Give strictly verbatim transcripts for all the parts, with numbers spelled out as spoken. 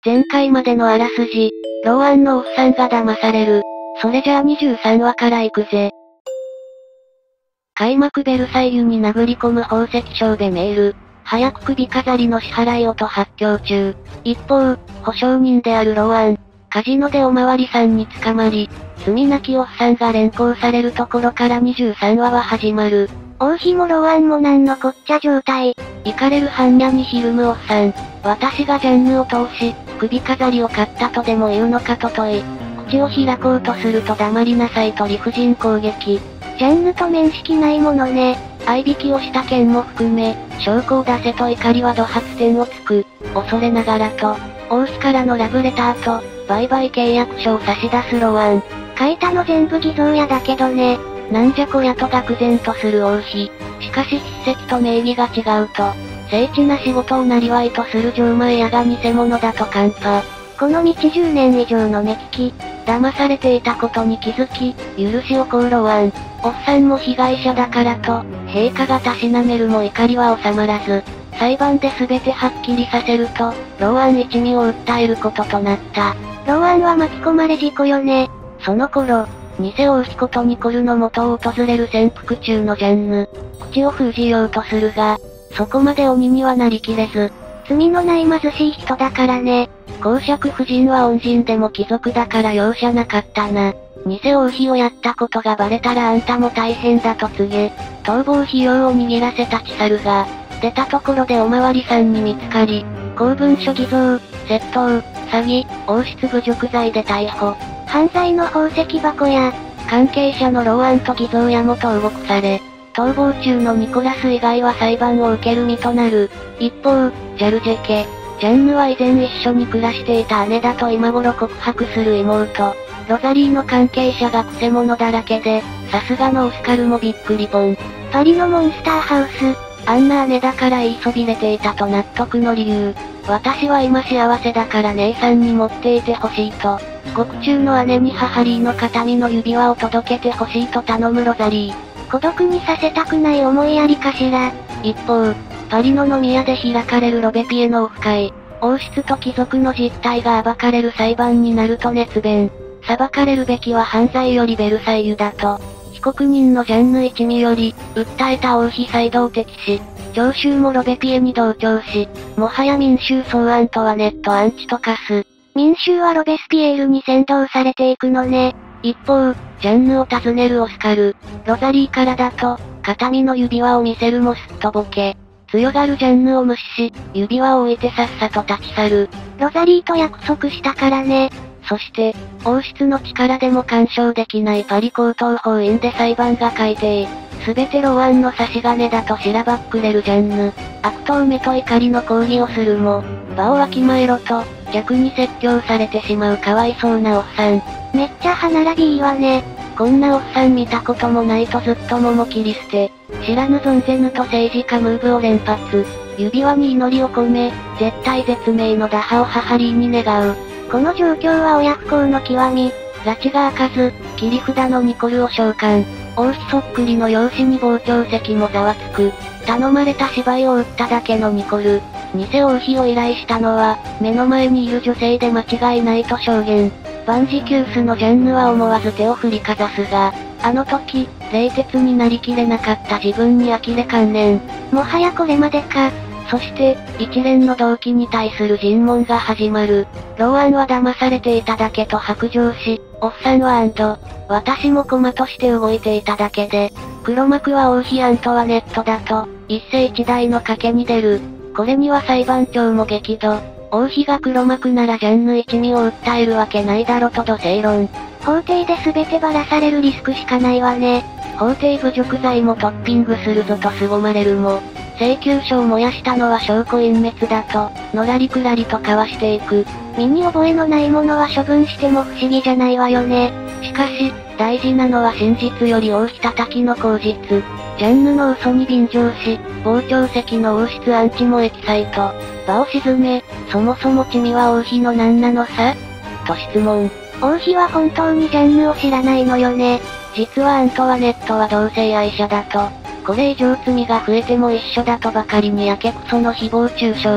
前回までのあらすじ、ローアンのおっさんが騙される。それじゃあにじゅうさんわから行くぜ。開幕ベルサイユに殴り込む宝石商でメール。早く首飾りの支払いをと発狂中。一方、保証人であるローアン。カジノでおまわりさんに捕まり、罪なきおっさんが連行されるところからにじゅうさんわは始まる。 王妃もローアンもなんのこっちゃ状態。 イカれる般若にひるむおっさん。私がジャンヌを通し、首飾りを買ったとでも言うのかと問い。口を開こうとすると黙りなさいと理不尽攻撃。 ジャンヌと面識ないものね。 合いびきをした件も含め、証拠を出せと怒りは怒発点をつく。恐れながらと、王妃からのラブレターと、売買契約書を差し出すローアン。 書いたの全部偽造屋だけどね。 なんじゃこやと愕然とする王妃。しかし筆跡と名義が違うと、精緻な仕事を生りとする錠前屋が偽物だとカンパ。 この道じゅうねん以上の目利き。 騙されていたことに気づき、許しを請うローアン。おっさんも被害者だからと、陛下がたしなめるも怒りは収まらず、裁判で全てはっきりさせると、ローアン一味を訴えることとなった。 ローアンは巻き込まれ事故よね。 その頃、偽王妃ことニコルの元を訪れる潜伏中のジャンヌ。口を封じようとするが、そこまで鬼にはなりきれず。 罪のない貧しい人だからね。 公爵夫人は恩人でも貴族だから容赦なかったな。偽王妃をやったことがバレたらあんたも大変だと告げ、逃亡費用を握らせ立ち去るが、出たところでおまわりさんに見つかり、公文書偽造、窃盗、詐欺、王室侮辱罪で逮捕。 犯罪の宝石箱や、 関係者のローアンと偽造屋も投獄され、逃亡中のニコラス以外は裁判を受ける身となる。一方、ジャルジェ家。ジャンヌは以前一緒に暮らしていた姉だと今頃告白する妹。ロザリーの関係者がクセ者だらけで、さすがのオスカルもびっくりポン。 パリのモンスターハウス。 あんな姉だから言いそびれていたと納得の理由。私は今幸せだから姉さんに持っていてほしいと。獄中の姉に母リーの形見の指輪を届けてほしいと頼むロザリー。 孤独にさせたくない思いやりかしら。 一方、パリの飲み屋で開かれるロベピエのオフ会。王室と貴族の実態が暴かれる裁判になると熱弁。裁かれるべきは犯罪よりベルサイユだと。被告人のジャンヌ一味より、訴えた王妃サイドを敵視。聴衆もロベピエに同調し、もはや民衆総アントワネットアンチと化す。 民衆はロベスピエールに先導されていくのね。 一方、ジャンヌを訪ねるオスカル。ロザリーからだと、形見の指輪を見せるもすっとぼけ。強がるジャンヌを無視し、指輪を置いてさっさと立ち去る。 ロザリーと約束したからね。 そして、王室の力でも干渉できないパリ高等法院で裁判が改定。すべてローアンの差し金だとしらばっくれるジャンヌ。悪党目と怒りの抗議をするも、場をわきまえろと、逆に説教されてしまうかわいそうなおっさん。 めっちゃ歯並びいいわね。 こんなおっさん見たこともないとずっと桃切り捨て。知らぬ存ぜぬと政治家ムーブを連発。指輪に祈りを込め、絶対絶命の打破を母リーに願う。 この状況は親不孝の極み。 拉致が開かず、切り札のニコルを召喚。王妃そっくりの容姿に傍聴席もざわつく。頼まれた芝居を打っただけのニコル。偽王妃を依頼したのは、目の前にいる女性で間違いないと証言。万事休すのジャンヌは思わず手を振りかざすが、あの時、冷徹になりきれなかった自分に呆れ観念。 もはやこれまでか。 そして、一連の動機に対する尋問が始まる。ローアンは騙されていただけと白状し、おっさんはアンド、私も駒として動いていただけで、黒幕は王妃アントワネットだと、一世一代の賭けに出る。これには裁判長も激怒。王妃が黒幕ならジャンヌ一味を訴えるわけないだろと土星論。 法廷で全てばらされるリスクしかないわね。 法廷侮辱罪もトッピングするぞと凄まれるも、請求書を燃やしたのは証拠隠滅だと、のらりくらりと交わしていく。 身に覚えのないものは処分しても不思議じゃないわよね。 しかし、大事なのは真実より王妃叩きの口実。ジャンヌの嘘に便乗し、傍聴席の王室アンチもエキサイト。場を沈め、そもそもチミは王妃の何なのさと質問。 王妃は本当にジャンヌを知らないのよね。 実はアントワネットは同性愛者だと。これ以上罪が増えても一緒だとばかりにやけくその誹謗中傷。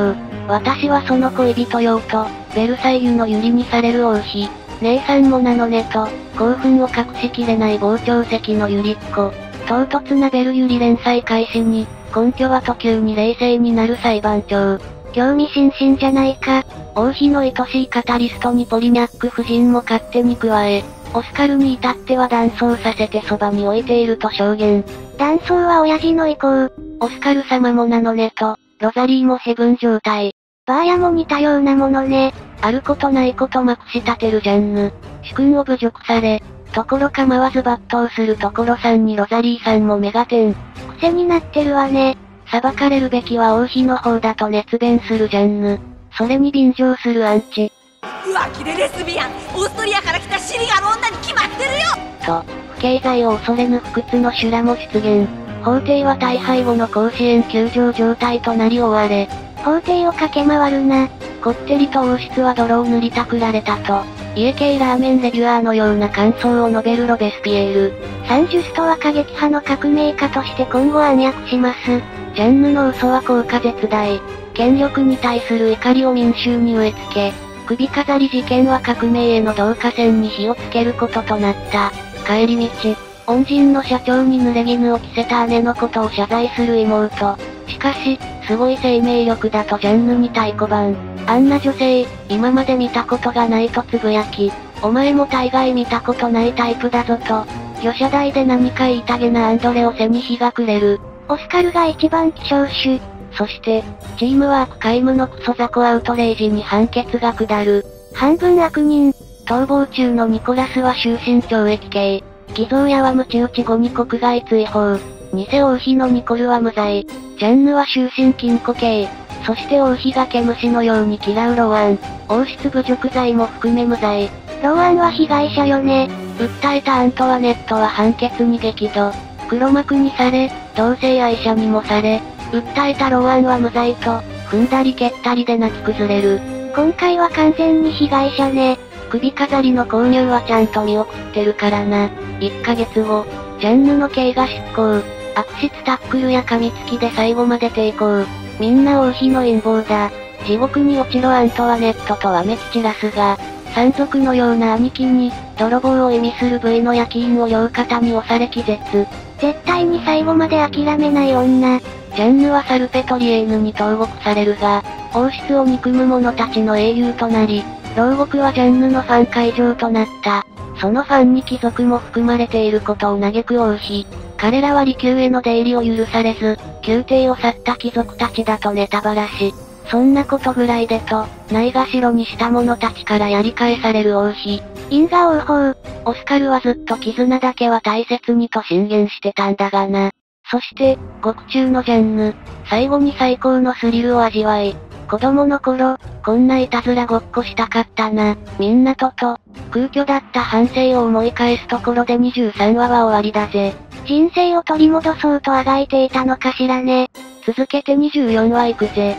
私はその恋人用と、ベルサイユの百合にされる王妃。姉さんもなのねと、興奮を隠しきれない傍聴席のゆりっ子。唐突なベルユリ連載開始に、根拠はと急に冷静になる裁判長。 興味津々じゃないか。 王妃の愛しいカタリストにポリニャック夫人も勝手に加え、オスカルに至っては断層させてそばに置いていると証言。 断層は親父の意向。 オスカル様もなのねと、ロザリーもヘブン状態。 バーヤも似たようなものね。 あることないことまくし立てるジャンヌ。主君を侮辱され、ところ構わず抜刀するところさんにロザリーさんもメガテン。 癖になってるわね。 裁かれるべきは王妃の方だと熱弁するジャンヌ。それに便乗するアンチ。 浮気でレスビアン、オーストリアから来たシリアの女に決まってるよと、不敬罪を恐れぬ不屈の修羅も出現。法廷は大敗後の甲子園休場状態となり終われ。 法廷を駆け回るな。 こってりと王室は泥を塗りたくられたと、家系ラーメンレビュアーのような感想を述べるロベスピエール。 サンジュストは過激派の革命家として今後暗躍します。 ジャンヌの嘘は効果絶大。権力に対する怒りを民衆に植え付け、首飾り事件は革命への導火線に火をつけることとなった。帰り道、恩人の社長に濡れ衣を着せた姉のことを謝罪する妹。しかし、すごい生命力だとジャンヌに太鼓判。あんな女性、今まで見たことがないとつぶやき、お前も大概見たことないタイプだぞと、魚車台で何か言いたげなアンドレを背に日が暮れる。 オスカルが一番希少種。 そして、チームワーク皆無のクソ雑魚アウトレイジに判決が下る。 半分悪人。 逃亡中のニコラスは終身懲役刑。偽造屋は鞭打ち後に国外追放。偽王妃のニコルは無罪。ジャンヌは終身禁錮刑。そして王妃が毛虫のように嫌うローアン。王室侮辱罪も含め無罪。 ローアンは被害者よね。 訴えたアントワネットは判決に激怒。黒幕にされ、同性愛者にもされ、訴えたローアンは無罪と、踏んだり蹴ったりで泣き崩れる。 今回は完全に被害者ね。 首飾りの購入はちゃんと見送ってるからな。いっかげつご、ジャンヌの刑が執行。悪質タックルや噛みつきで最後まで抵抗。みんな王妃の陰謀だ。地獄に落ちろアントワネットとわめき散らすが、山賊のような兄貴に、泥棒を意味する部位の焼き印を両肩に押され気絶。 絶対に最後まで諦めない女。 ジャンヌはサルペトリエーヌに投獄されるが、王室を憎む者たちの英雄となり、牢獄はジャンヌのファン会場となった。そのファンに貴族も含まれていることを嘆く王妃。彼らは離宮への出入りを許されず、宮廷を去った貴族たちだとネタバラし、そんなことぐらいでと、ないがしろにした者たちからやり返される王妃。 因果応報。 オスカルはずっと絆だけは大切にと進言してたんだがな。そして、獄中のジャンヌ、最後に最高のスリルを味わい、子供の頃、こんないたずらごっこしたかったな、みんなとと、空虚だった反省を思い返すところでにじゅうさんわは終わりだぜ。 人生を取り戻そうとあがいていたのかしらね。 続けてにじゅうよんわ行くぜ。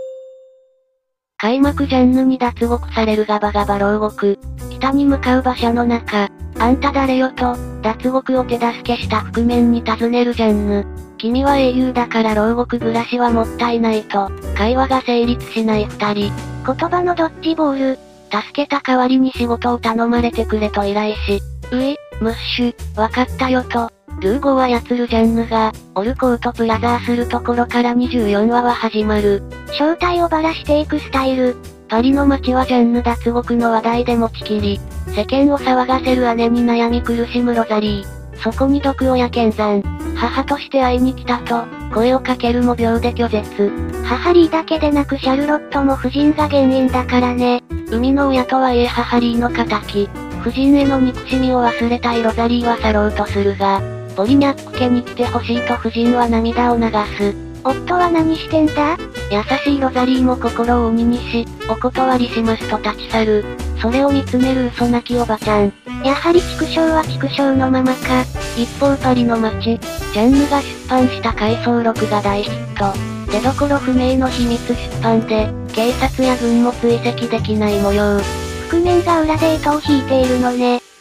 開幕ジャンヌに脱獄されるガバガバ牢獄。北に向かう馬車の中。あんた誰よと、脱獄を手助けした覆面に尋ねるジャンヌ。君は英雄だから牢獄暮らしはもったいないと、会話が成立しない二人。 言葉のドッジボール。 助けた代わりに仕事を頼まれてくれと依頼し、うい、ムッシュ、わかったよと、ルーゴを操るジャンヌが、オルコートプラザーするところからにじゅうよんわは始まる。 正体をばらしていくスタイル。 パリの街はジャンヌ脱獄の話題で持ちきり、世間を騒がせる姉に悩み苦しむロザリー。そこに毒親剣山。母として会いに来たと、声をかけるも秒で拒絶。 母リーだけでなくシャルロットも夫人が原因だからね。 生みの親とはいえ母リーの仇。夫人への憎しみを忘れたいロザリーは去ろうとするが、ポリニャック家に来てほしいと夫人は涙を流す。 夫は何してんだ？ 優しいロザリーも心を鬼にし、お断りしますと立ち去る。それを見つめる嘘泣きおばちゃん。 やはり畜生は畜生のままか。 一方パリの街、ジャンヌが出版した回想録が大ヒット。出どころ不明の秘密出版で、警察や軍も追跡できない模様。 覆面が裏で糸を引いているのね。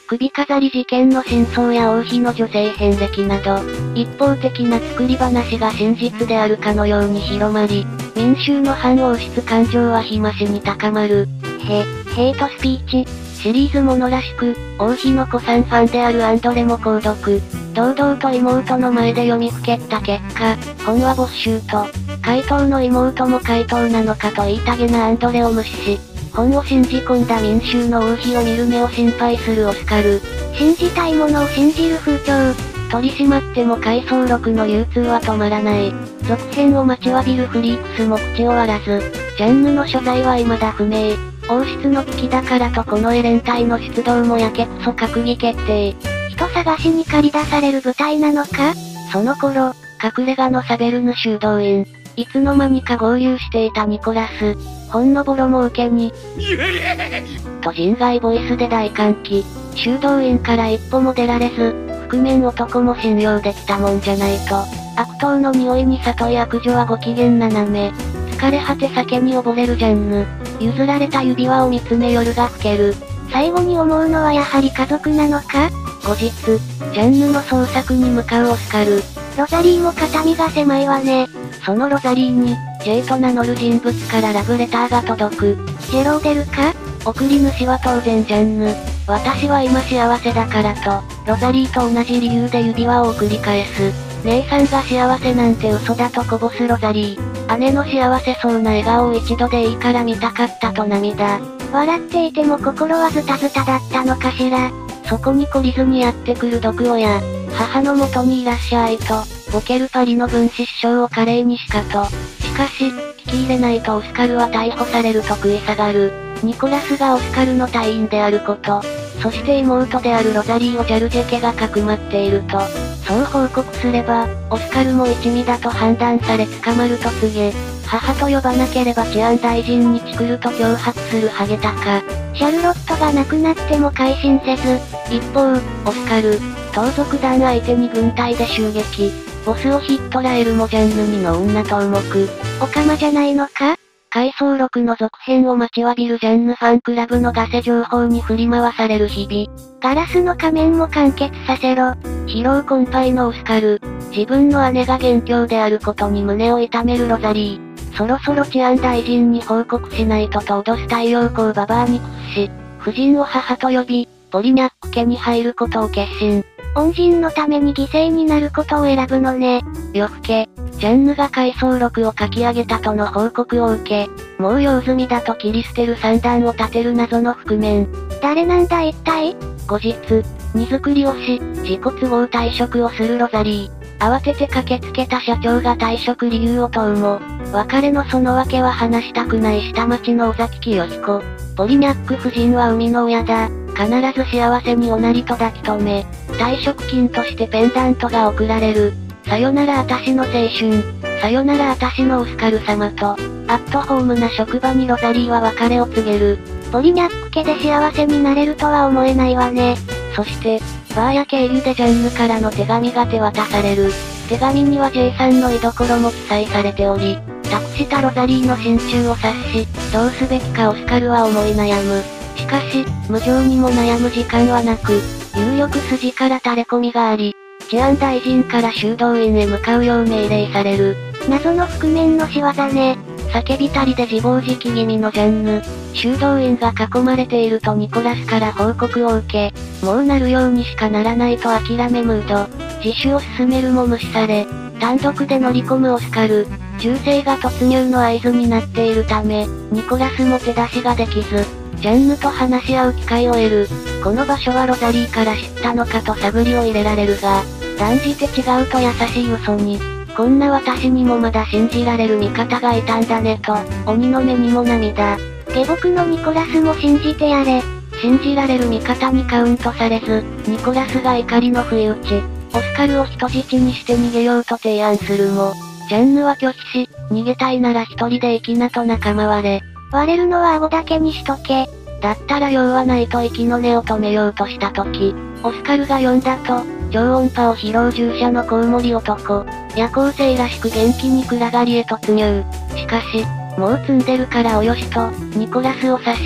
首飾り事件の真相や王妃の女性遍歴など、一方的な作り話が真実であるかのように広まり、民衆の反王室感情は日増しに高まる。 へ、ヘイトスピーチ。 シリーズものらしく、王妃の子さんファンであるアンドレも購読。堂々と妹の前で読みふけった結果、本は没収と、怪盗の妹も怪盗なのかと言いたげなアンドレを無視し、本を信じ込んだ民衆の王妃を見る目を心配するオスカル。 信じたいものを信じる風潮。 取り締まっても回想録の流通は止まらない。続編を待ちわびるフリークスも口を割らず、ジャンヌの所在は未だ不明。王室の危機だからとこのエレン隊の出動もやけくそ閣議決定。 人探しに駆り出される部隊なのか？ その頃、隠れ家のサベルヌ修道院。いつの間にか合流していたニコラス。ほんのぼろも受けに、と人外ボイスで大歓喜。修道院から一歩も出られず、覆面男も信用できたもんじゃないと。悪党の匂いに里い悪女はご機嫌斜め。疲れ果て酒に溺れるジャンヌ。譲られた指輪を見つめ夜が更ける。 最後に思うのはやはり家族なのか？ 後日、ジャンヌの捜索に向かうオスカル。 ロザリーも肩身が狭いわね。 そのロザリーに、ジェイと名乗る人物からラブレターが届く。 ジェローデルか？ 送り主は当然ジャンヌ。私は今幸せだからと、ロザリーと同じ理由で指輪を送り返す。姉さんが幸せなんて嘘だとこぼすロザリー。姉の幸せそうな笑顔を一度でいいから見たかったと涙。 笑っていても心はズタズタだったのかしら。 そこに懲りずにやってくる毒親。母の元にいらっしゃいと、ボケるパリの分子師匠を華麗にしかと。しかし、聞き入れないとオスカルは逮捕されると食い下がる。ニコラスがオスカルの隊員であること。そして妹であるロザリーをジャルジェ家がかくまっていると。そう報告すれば、オスカルも一味だと判断され捕まると告げ、母と呼ばなければ治安大臣にチクると脅迫するハゲタカ。 シャルロットが亡くなっても改心せず。 一方、オスカル、盗賊団相手に軍隊で襲撃。ボスをヒットラエルもジャンヌにの女頭目。 オカマじゃないのか？ 回想録の続編を待ちわびるジャンヌファンクラブのガセ情報に振り回される日々。 ガラスの仮面も完結させろ。 疲労困憊のオスカル。自分の姉が元凶であることに胸を痛めるロザリー。そろそろ治安大臣に報告しないとと脅す太陽光ババアに屈し、夫人を母と呼び、ポリニャック家に入ることを決心。 恩人のために犠牲になることを選ぶのね。 夜更け、ジャンヌが回想録を書き上げたとの報告を受け、もう用済みだと切り捨てる算段を立てる謎の覆面。 誰なんだ一体？ 後日、荷造りをし、自己都合退職をするロザリー。慌てて駆けつけた社長が退職理由を問うも、別れのその訳は話したくない下町の尾崎清彦。ポリニャック夫人は生みの親だ。必ず幸せにおなりと抱き留め、退職金としてペンダントが贈られる。さよならあたしの青春。さよならあたしのオスカル様と、アットホームな職場にロザリーは別れを告げる。 ポリニャック家で幸せになれるとは思えないわね。 そして、バーや経由でジャンヌからの手紙が手渡される。手紙には ジェイ さんの居所も記載されており、託したロザリーの心中を察し、どうすべきかオスカルは思い悩む。しかし、無情にも悩む時間はなく、有力筋から垂れ込みがあり、治安大臣から修道院へ向かうよう命令される。 謎の覆面の仕業ね。 叫びたりで自暴自棄気味のジャンヌ。修道院が囲まれているとニコラスから報告を受け、もうなるようにしかならないと諦めムード。自首を進めるも無視され、単独で乗り込むオスカル。銃声が突入の合図になっているため、ニコラスも手出しができず、ジャンヌと話し合う機会を得る。この場所はロザリーから知ったのかと探りを入れられるが、断じて違うと優しい嘘に、こんな私にもまだ信じられる味方がいたんだねと、鬼の目にも涙。 下僕のニコラスも信じてやれ。 信じられる味方にカウントされず、ニコラスが怒りの不意打ち、オスカルを人質にして逃げようと提案するも、ジャンヌは拒否し、逃げたいなら一人で行きなと仲間割れ。 割れるのは顎だけにしとけ。 だったら用はないと息の根を止めようとした時、オスカルが呼んだと、超音波を拾う従者のコウモリ男。夜行性らしく元気に暗がりへ突入。しかし、もう積んでるからおよしと、ニコラスを刺し、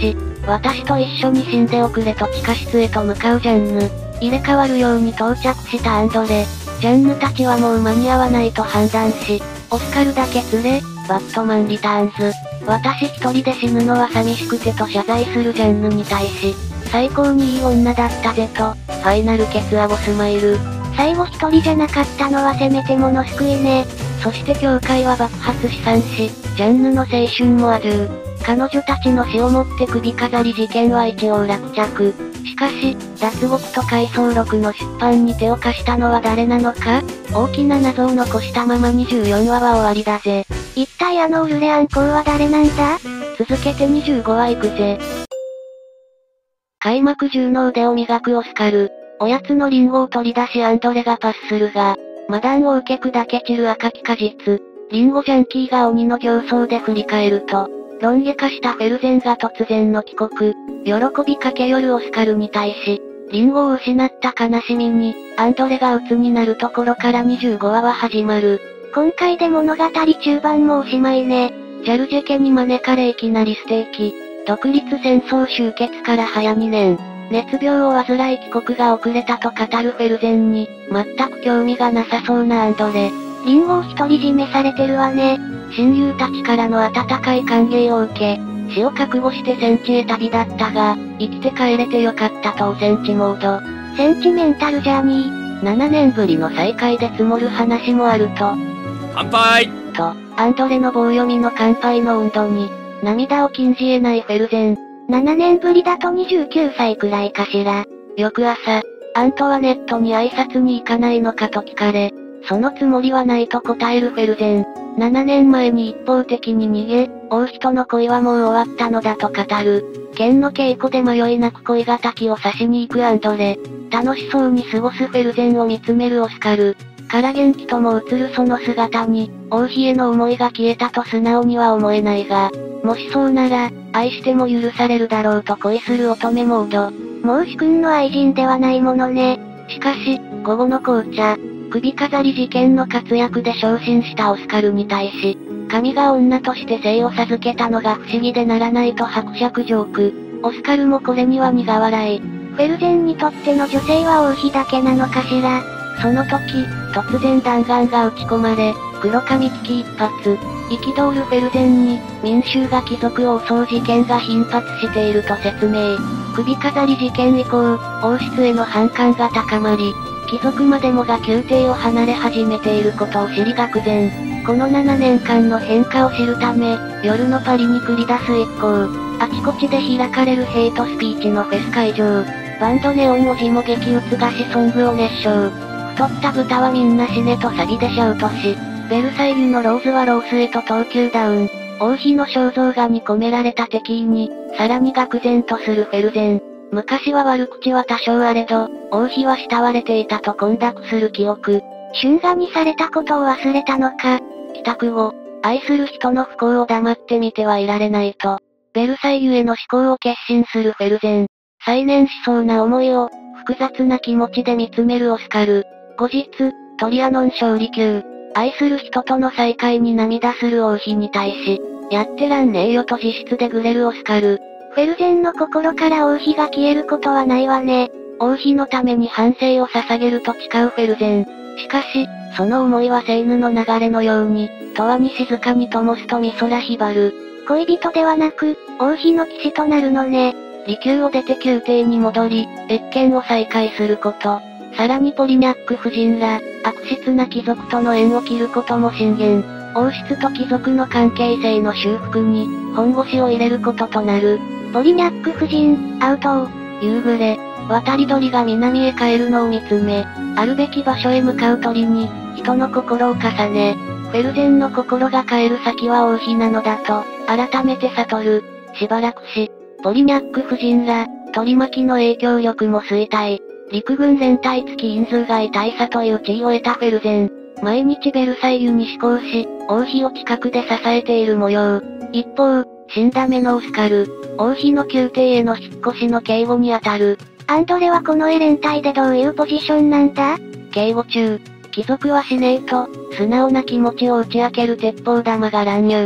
私と一緒に死んでおくれと地下室へと向かうジャンヌ。入れ替わるように到着したアンドレ。ジャンヌたちはもう間に合わないと判断し、オスカルだけ連れ、バットマンリターンズ。私一人で死ぬのは寂しくてと謝罪するジャンヌに対し、最高にいい女だったぜと、ファイナルケツアゴスマイル。 最後一人じゃなかったのはせめてもの救いね。 そして教会は爆発死散し、ジャンヌの青春もアジュー。彼女たちの死をもって首飾り事件は一応落着。しかし、脱獄と回想録の出版に手を貸したのは誰なのか？大きな謎を残したままにじゅうよんわは終わりだぜ。 一体あのウルレアン公は誰なんだ？ 続けてにじゅうごわ行くぜ。開幕じゅうの腕を磨くオスカル。おやつのリンゴを取り出しアンドレがパスするが、マダンを受け砕け散る赤き果実。リンゴジャンキーが鬼の形相で振り返ると、ロン毛化したフェルゼンが突然の帰国。喜び駆け寄るオスカルに対し、リンゴを失った悲しみに、アンドレが鬱になるところからにじゅうごわは始まる。 今回で物語中盤もおしまいね。 ジャルジェ家に招かれいきなりステーキ。独立戦争終結から早にねん。熱病を患い帰国が遅れたと語るフェルゼンに、全く興味がなさそうなアンドレ。 リンゴを独り占めされてるわね。 親友たちからの温かい歓迎を受け、死を覚悟して戦地へ旅立ったが、生きて帰れてよかったとお戦地モード。 センチメンタルジャーニー。 ななねんぶりの再会で積もる話もあると。 乾杯と、アンドレの棒読みの乾杯の温度に、涙を禁じ得ないフェルゼン。 ななねんぶりだとにじゅうきゅうさいくらいかしら。 翌朝、アントワネットに挨拶に行かないのかと聞かれ、そのつもりはないと答えるフェルゼン。ななねんまえに一方的に逃げ、王妃との恋はもう終わったのだと語る。剣の稽古で迷いなく恋敵を刺しに行くアンドレ。楽しそうに過ごすフェルゼンを見つめるオスカル。から元気とも映るその姿に、王妃への思いが消えたと素直には思えないが、もしそうなら、愛しても許されるだろうと恋する乙女モード。 もう主君の愛人ではないものね。 しかし、午後の紅茶。首飾り事件の活躍で昇進したオスカルに対し、神が女として生を授けたのが不思議でならないと伯爵ジョーク。オスカルもこれには苦笑い。 フェルゼンにとっての女性は王妃だけなのかしら。 その時、突然弾丸が撃ち込まれ、黒髪危機一発。憤るフェルゼンに、民衆が貴族を襲う事件が頻発していると説明。首飾り事件以降、王室への反感が高まり、貴族までもが宮廷を離れ始めていることを知り愕然。このななねんかんの変化を知るため、夜のパリに繰り出す一行。あちこちで開かれるヘイトスピーチのフェス会場。バンドネオン文字も激打つ菓子ソングを熱唱。太った豚はみんな死ねとサビでシャウトし、ベルサイユのローズはロースへと投球ダウン。王妃の肖像画に込められた敵意に、さらに愕然とするフェルゼン。昔は悪口は多少あれど、王妃は慕われていたと混濁する記憶。 春画にされたことを忘れたのか。 帰宅後、愛する人の不幸を黙って見てはいられないと、ベルサイユへの思考を決心するフェルゼン。再燃しそうな思いを、複雑な気持ちで見つめるオスカル。後日、トリアノン勝利級。愛する人との再会に涙する王妃に対し、やってらんねえよと自室でぐれるオスカル。 フェルゼンの心から王妃が消えることはないわね。 王妃のために半生を捧げると誓うフェルゼン。しかし、その思いはセイヌの流れのように、永遠に静かに灯すと美空ひばる。 恋人ではなく、王妃の騎士となるのね。 離宮を出て宮廷に戻り、謁見を再開すること。さらにポリニャック夫人ら、悪質な貴族との縁を切ることも進言。王室と貴族の関係性の修復に、本腰を入れることとなる。 ポリニャック夫人、アウト。 夕暮れ、渡り鳥が南へ帰るのを見つめ、あるべき場所へ向かう鳥に、人の心を重ね、フェルゼンの心が帰る先は王妃なのだと、改めて悟る。しばらくし、ポリニャック夫人ら、取り巻きの影響力も衰退。陸軍連隊付き員数外大佐という地位を得たフェルゼン。毎日ベルサイユに思考し、王妃を近くで支えている模様。一方、死んだ目のオスカル、王妃の宮廷への引っ越しの警護に当たる。 アンドレはこのエ連隊でどういうポジションなんだ？ 警護中、貴族は死ねえと、素直な気持ちを打ち明ける鉄砲玉が乱入。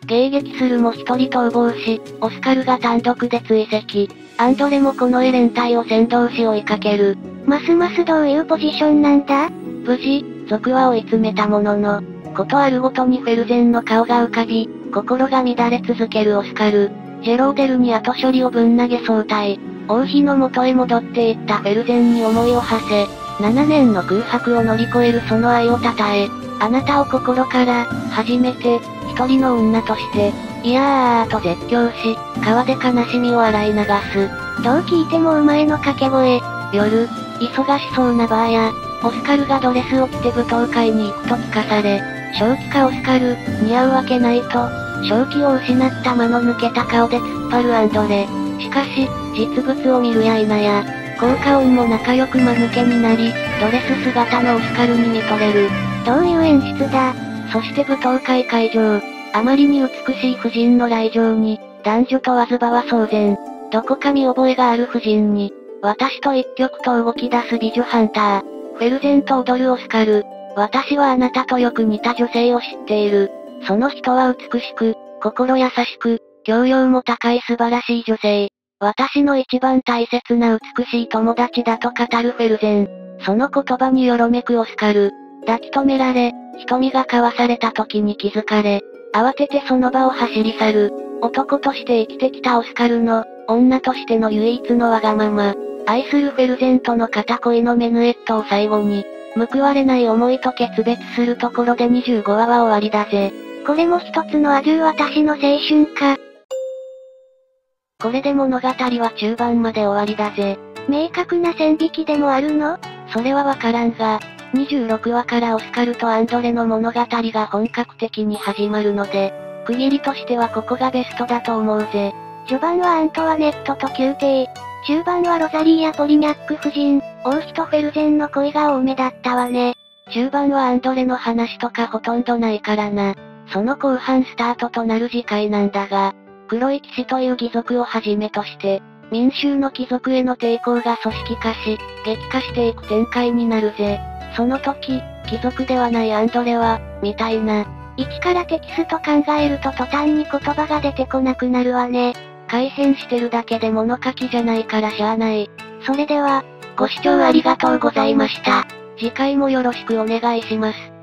迎撃するも一人逃亡し、オスカルが単独で追跡。アンドレもこのエ連隊を先導し追いかける。 ますますどういうポジションなんだ？ 無事、族は追い詰めたものの、ことあるごとにフェルゼンの顔が浮かび、心が乱れ続けるオスカル。ジェローデルに後処理をぶん投げ総体。王妃の元へ戻っていったフェルゼンに思いを馳せ、ななねんの空白を乗り越えるその愛を称え、あなたを心から、初めて、一人の女として、いやーと絶叫し、川で悲しみを洗い流す。 どう聞いてもお前の掛け声。 夜、忙しそうなバーや、オスカルがドレスを着て舞踏会に行くと聞かされ、正気かオスカル、似合うわけないと、正気を失った間の抜けた顔で突っ張るアンドレ。しかし、実物を見るや否や、効果音も仲良く間抜けになり、ドレス姿のオスカルに見とれる。 どういう演出だ。 そして舞踏会会場、あまりに美しい婦人の来場に、男女問わず場は騒然。どこか見覚えがある婦人に、私と一曲と動き出す美女ハンター。フェルゼンと踊るオスカル。私はあなたとよく似た女性を知っている。その人は美しく、心優しく、教養も高い素晴らしい女性。私の一番大切な美しい友達だと語るフェルゼン。その言葉によろめくオスカル。抱き留められ、瞳が交わされた時に気づかれ、慌ててその場を走り去る。男として生きてきたオスカルの、女としての唯一のわがまま。愛するフェルゼンとの片恋のメヌエットを最後に、報われない思いと決別するところでにじゅうごわは終わりだぜ。 これも一つのアジュー私の青春か。 これで物語は中盤まで終わりだぜ。 明確な線引きでもあるの？ それはわからんが、にじゅうろくわからオスカルとアンドレの物語が本格的に始まるので、区切りとしてはここがベストだと思うぜ。 序盤はアントワネットと宮廷。中盤はロザリーやポリニャック夫人、王妃とフェルゼンの恋が多めだったわね。 中盤はアンドレの話とかほとんどないからな。その後半スタートとなる次回なんだが、黒い騎士という義族をはじめとして、民衆の貴族への抵抗が組織化し、激化していく展開になるぜ。その時、貴族ではないアンドレは、みたいな。 一からテキスト考えると途端に言葉が出てこなくなるわね。 改変してるだけで物書きじゃないからしゃあない。 それでは、 ご視聴ありがとうございました。次回もよろしくお願いします。